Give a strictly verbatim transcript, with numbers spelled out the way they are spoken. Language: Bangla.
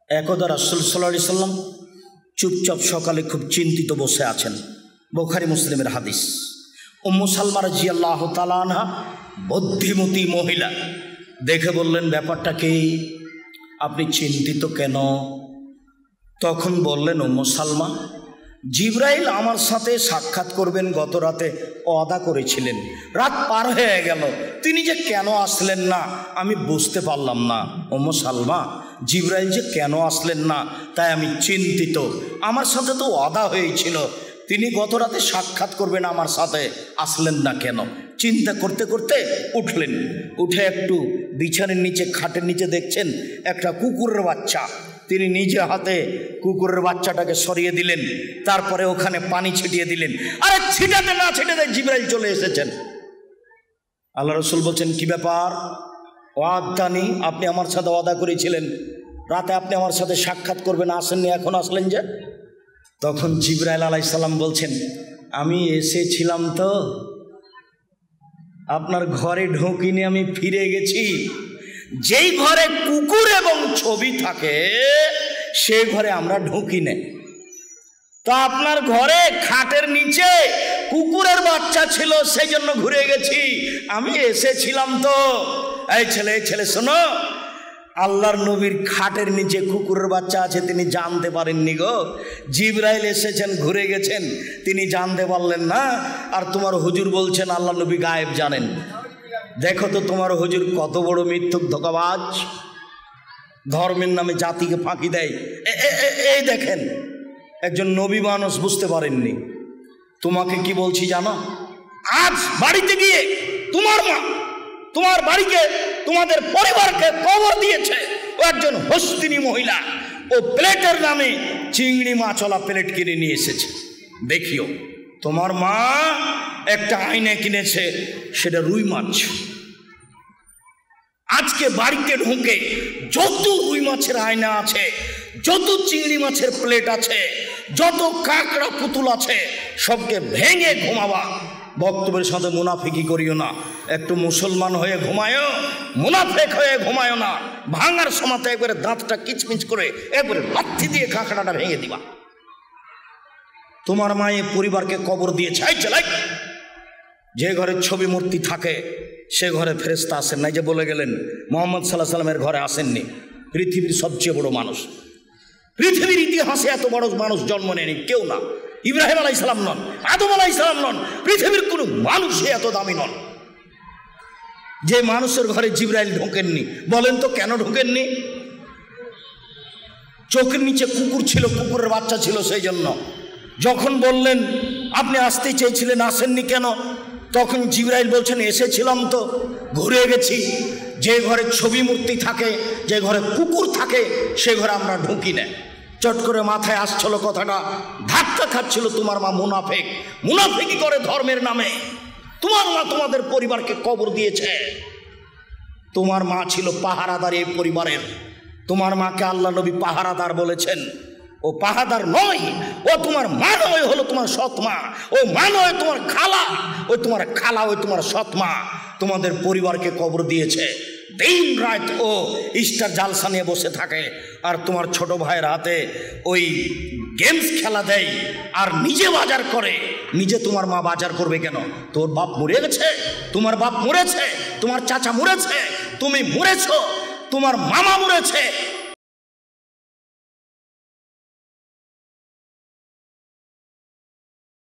একদা রাসূল সাল্লাল্লাহু আলাইহি সাল্লাম চুপচাপ সকালে খুব চিন্তিত বসে আছেন। বুখারী মুসলিমের হাদিস। উম্মু সালমা রাদিয়াল্লাহু তাআলা আনহা বুদ্ধিমতী মহিলা, দেখে বললেন, ব্যাপারটা কি, আপনি চিন্তিত কেন? তখন বললেন, উম্মু সালমা, জিবরাইল আমার সাথে সাক্ষাৎ করবেন গত রাতে ওয়াদা করেছিলেন, রাত পার হয়ে গেল, তিনি যে কেন আসলেন না আমি বুঝতে পারলাম না। উম্মু সালমা, জিবরাইল যে কেন আসলেন না তাই আমি চিন্তিত। আমার সাথে তো ওয়াদা হয়েছিল, তিনি গত রাতে সাক্ষাৎ করবেন, আমার সাথে আসলেন না কেন? চিন্তা করতে করতে উঠলেন, উঠে একটু বিছানের নিচে খাটের নিচে দেখছেন একটা কুকুরের বাচ্চা। তিনি নিজে হাতে কুকুরের বাচ্চাটাকে সরিয়ে দিলেন, তারপরে ওখানে পানি ছিটিয়ে দিলেন। আরে ছিটাতে না ছিটাতে জিবরাইল চলে এসেছেন। আল্লাহ রসুল বলছেন, কি ব্যাপার? ওয়াদানি, আপনি আমার সাথে ওয়াদা করেছিলেন রাতে আপনি আমার সাথে সাক্ষাৎ করবেন, আসেননি, এখন আসলেন যে? তখন জিবরাইল আলাইহিস সালাম বলছেন, আমি এসেছিলাম তো, আপনার ঘরে ঢুকিনি, আমি ফিরে গেছি। যেই ঘরে কুকুর এবং ছবি থাকে সেই ঘরে আমরা ঢুকি না। তো আপনার ঘরে খাটের নিচে কুকুরের বাচ্চা ছিল, সেই জন্য ঘুরে গেছি, আমি এসেছিলাম তো। এই ছেলে এই ছেলে শোনো, আল্লাহর নবীর খাটের নিচে কুকুরের বাচ্চা আছে তিনি জানতে পারেননি গো। জিবরাইল এসেছেন, ঘুরে গেছেন, তিনি জানতে পারলেন না। আর তোমার হুজুর বলছেন আল্লাহ নবী গায়েব জানেন। দেখো তো তোমার হুজুর কত বড় মিথ্যুক ধোঁকাবাজ, ধর্মের নামে জাতিকে ফাঁকি দেয়। এই দেখেন, একজন নবী মানুষ বুঝতে পারেননি। তোমাকে কি বলছি জানো? আজ বাড়িতে গিয়ে তোমার মা তোমার বাড়িকে তোমাদের পরিবারকে কবর দিয়েছে। ও একজন হস্তিনী মহিলা, ও প্লেটের নামে চিংড়ি মাছওয়ালা প্লেট কিনে নিয়ে এসেছে। দেখিও, তোমার মা একটা আয়না কিনেছে, সেটা রুই মাছ। আজকে বাড়িতে ঢুকে যত রুই মাছের আয়না আছে, যত চিংড়ি মাছের প্লেট আছে, যত কাঁকড়া পুতুল আছে, সবকে ভেঙে ঘুমাবা। বক্তব্যের সাথে মুনাফিকি করিও না। একটু মুসলমান হয়ে ঘুমায়ও, মুনাফেক হয়ে ঘুমায়ও না। ভাঙার সময় একবারে দাঁতটা কিচমিচ করে একবারে লাথি দিয়ে কাঁকড়াটা ভেঙে দিবা। তোমার মা এই পরিবারকে কবর দিয়েছে। যে ঘরে ছবি মূর্তি থাকে সে ঘরে ফেরেশতা আসেন নাই, যে বলে গেলেন মুহাম্মদ সাল্লাল্লাহু আলাইহি সাল্লামের ঘরে আসেননি। পৃথিবীর সবচেয়ে বড় মানুষ, পৃথিবীর ইতিহাসে এত বড় মানুষ জন্ম নেয়নি কেউ না। ইব্রাহিম আলাইহিস সালাম নন, আদম আলাইহিস সালাম নন, পৃথিবীর কোনো মানুষই এত দামি নন। যে মানুষের ঘরে জিবরাইল ঢোকেননি, বলেন তো কেন ঢোকেননি? চোখের নিচে কুকুর ছিল, কুকুরের বাচ্চা ছিল, সেই জন্য। যখন বললেন আপনি আসতে চেয়েছিলেন, আসেননি কেন? তখন জিবরাইল বলছেন, এসেছিলাম তো, ঘুরে গেছি। যে ঘরে ছবি মূর্তি থাকে, যে ঘরে কুকুর থাকে, সে ঘরে আমরা ঢুকি না। চট করে মাথায় আসছিল কথাটা, ধাক্কা খাচ্ছিল। তোমার মা মুনাফেক, মুনাফিকি করে ধর্মের নামে। তোমার মা তোমাদের পরিবারকে কবর দিয়েছে। তোমার মা ছিল পাহারাদার এই পরিবারের। তোমার মাকে আল্লাহ নবী পাহারাদার বলেছেন। ও পাহারাদার নয়, ও তোমার মা নয়, হলো তোমার সৎ মা। ও মা নয়, তোমার খালা। ওই তোমার খালা, ওই তোমার সৎ মা তোমাদের পরিবারকে কবর দিয়েছে। দিন রাত ও স্টার জালসা নিয়ে বসে থাকে, আর তোমার ছোট ভাইয়ের হাতে ওই গেমস খেলা দেয়, আর নিজে বাজার করে। নিজে তোমার মা বাজার করবে কেন? তোর বাপ মরে গেছে, তোমার বাপ মরেছে, তোমার চাচা মরেছে, তুমি মরেছ, তোমার মামা মরেছে,